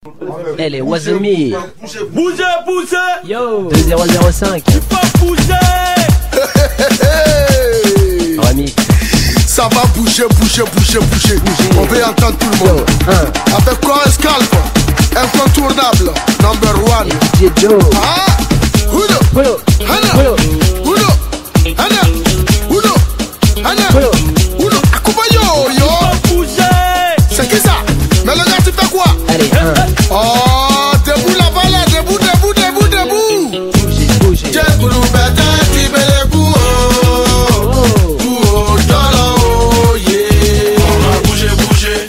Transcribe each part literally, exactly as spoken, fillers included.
Elle est Wazumi. Bougez, bougez. Yo, deux zéro zéro cinq. Il faut bouger. Remix. Ça va bouger, bouger, bouger, bouger. On veut entendre tout le monde. Un. Avec quoi Scalp, incontournable, number one. D J Joe. Ah, Uno, Polo. Hana, Polo. Uno, Hana, Uno, Hana, Polo. Uno. Akubayo, yo. Il faut bouger. C'est qui ça? Mais le gars, tu fais quoi? Allez, un. Oh, debout là-bas, là, debout, debout, debout, debout. Bougez, bougez. J'ai voulu bêter, tu veux les goûts. Oh. Oh, dollar, oh, yeah. On va bouger, bouger.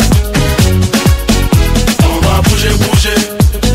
On va bouger, bouger.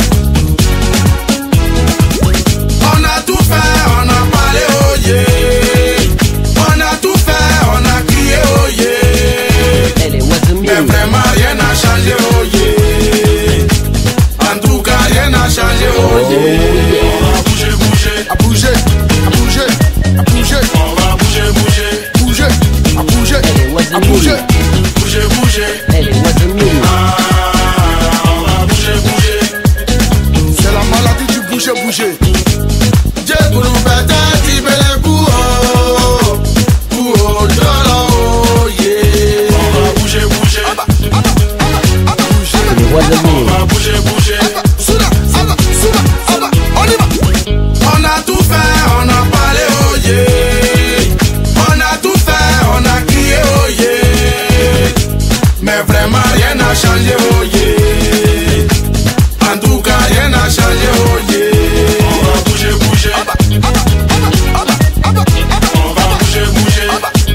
On a tout fait, on a parlé, oh yeah. On a tout fait, on a crié, oh yeah. Elle est Wazumi. Mais vraiment rien n'a changé, oh yeah. En tout cas rien n'a changé, oh yeah. On va bouger, bouger. À bouger, à bouger, à bouger, On va bouger, bouger. bouger, à bouger, Elle est à Wazumi. bouger. Bouger, bouger. Elle est Wazumi. Ah, on va bouger, bouger. C'est la maladie du bouger, bouger. J'ai voulu bêter, tu veux les goûts, oh. Oh, dollar, oh yeah. On va bouger, bouger. Elle est Wazumi. On va bouger, bouger. Souda, aba, souda, aba, on y va. On a tout fait, on a parlé, oh yeah. On a tout fait, on a crié, oh yeah. Mais vraiment rien n'a changé, oh yeah. En tout cas rien n'a changé, oh yeah. On va bouger, bouger. On va bouger, bouger.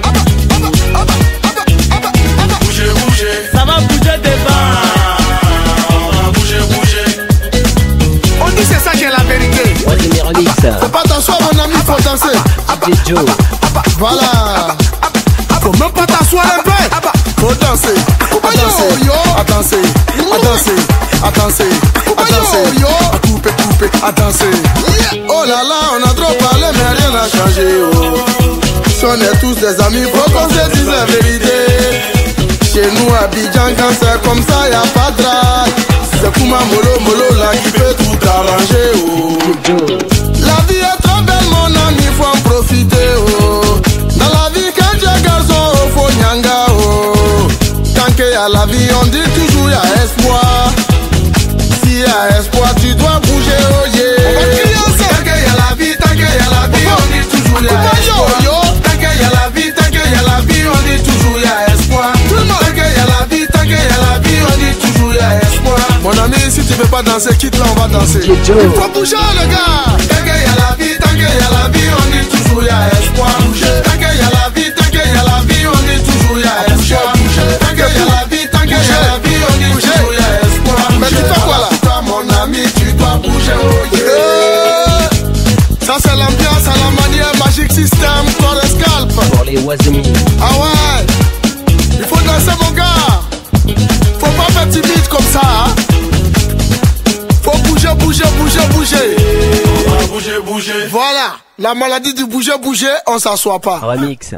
Bouger, bouger. Ça va bouger devant. On va bouger, bouger. On dit c'est ça qui est la vérité. Wazumi Remix. Faut pas t'asseoir mon ami, faut danser. D J Joe. Voilà. Faut même pas t'asseoir un peu. Faut danser. À danser, à danser, à danser, à danser, à danser, à couper, couper, à danser. Oh là là, on a trop parlé mais rien n'a changé. Oh. Si on est tous des amis, faut qu'on se dise la vérité. Chez nous à Abidjan, quand c'est comme ça, y'a pas de drague. C'est Kouma Molo Molo là qui peut tout arranger. Oh. D J Joe. La vie est trop belle mon ami, faut en profiter. Oh. Dans la vie quand tu es garçon, oh, faut nyanga. Oh. Tant qu'il y a la vie, on dit toujours y a espoir. S'il y a espoir, tu dois bouger, oh yeah. On va crier ensemble. Tant qu'il y a la vie, tant qu'il y a la vie, on dit toujours y a espoir. Tant qu'il y a la vie, tant qu'il y a la vie, on dit toujours y a espoir. Tant qu'il y a la vie, tant qu'il y a la vie, on dit toujours y a espoir. Mon ami, si tu veux pas danser, quitte là, on va danser. D J Joe. Il faut bouger le gars. Tant qu'il y a la vie, tant qu'il y a la vie, on dit toujours y a espoir. Tant qu'il y a la vie, tant qu'il y a la vie, on dit toujours y a espoir. Tant qu'il y a la vie, tant qu'il y a la vie, on dit toujours y a espoir. Mais tu fais quoi là? Toi mon ami, tu dois bouger, oh yeah. Ça c'est l'ambiance à la manière Magic System, corps Scalp. Pour les Wazumi. Ah ouais. Il faut danser mon gars. Faut pas faire timide comme ça, hein. Faut bouger, bouger, bouger, bouger. On va bouger, bouger. Voilà, la maladie du bouger, bouger, on s'assoit pas. Remix.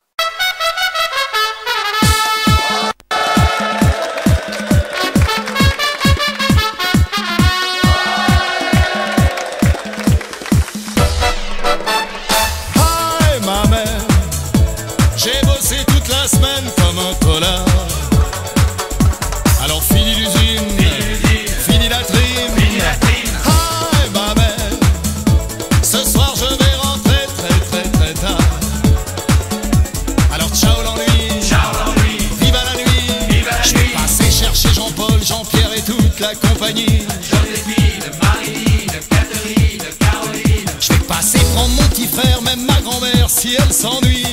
Hi ma mère, j'ai bossé toute la semaine comme un connard. Alors fini l'usine, fini la trim. Hi ma mère, ce soir je vais rentrer très très très tard. Alors ciao l'ennui, vive à la nuit. Je vais passer chercher Jean-Paul, Jean-Pierre et toute la compagnie. Je vais passer prendre mon petit frère, même ma grand-mère si elle s'ennuie.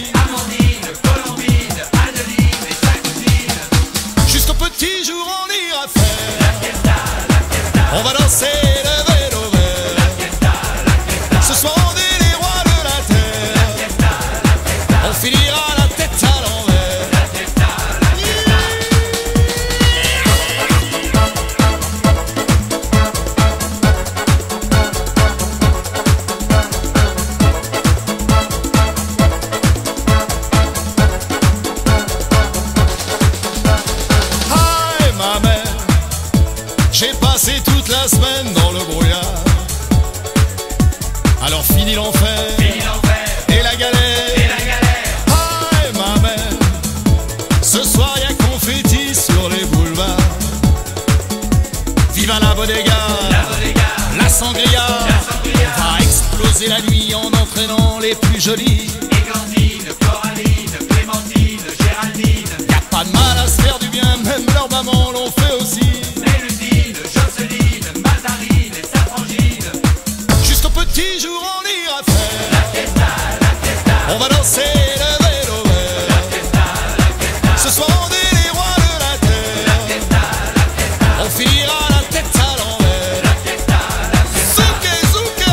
Jusqu'au petit jour on ira faire. On va danser le vélo vert. Ce soir on est les rois de la terre. On finira la tête à l'envers. J'ai J'ai passé toute la semaine dans le brouillard. Alors fini l'enfer, Fini l'enfer et la galère. et la galère. Aïe ma mère, ce soir y'a confetti sur les boulevards. Viva la bodega, La bodega, la sangria, la sangria. va exploser la nuit en entraînant les plus jolis. Égantine, Coraline, Clémentine, Géraldine, Y'a pas de mal à se faire du bien, même leurs mamans l'ont fait aussi. Méludine, Jocelyne, Mazarine et sa frangine. Juste au petit jour on ira faire. La fiesta, la fiesta, On va danser le vélo vert. la fiesta, la fiesta, Ce soir on est les rois de la terre. la fiesta, la fiesta, On finira la tête à l'envers. la fiesta, la fiesta. Zouké, zouké.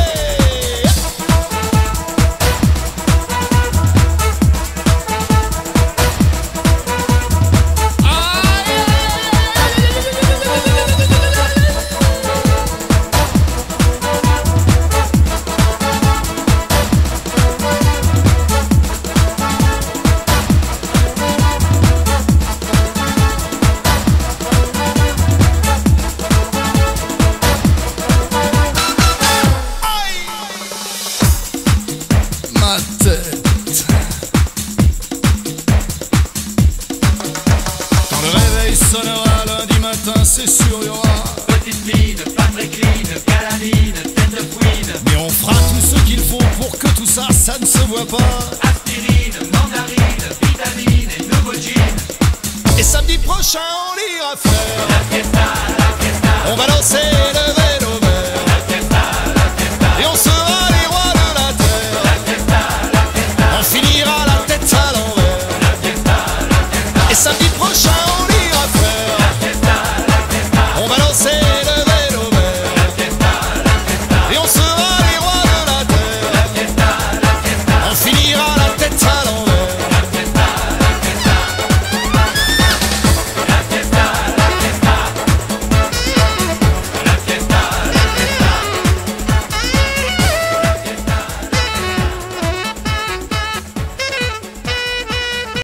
Ma tête. Quand le réveil sonnera lundi matin, c'est sûr y aura. Petite mine, pas très clean, calamine, tête de fouine, Mais on fera tout ce qu'il faut pour que tout ça, ça ne se voit pas. aspirine, mandarine, vitamine et nouveau jean. Et samedi prochain, on ira faire La fiesta, la fiesta.